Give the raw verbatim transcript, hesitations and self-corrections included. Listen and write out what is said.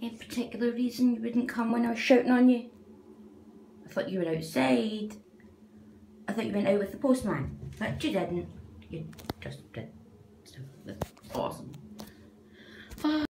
Any particular reason you wouldn't come when I was shouting on you? I thought you were outside. I thought you went out with the postman, but you didn't. You just did.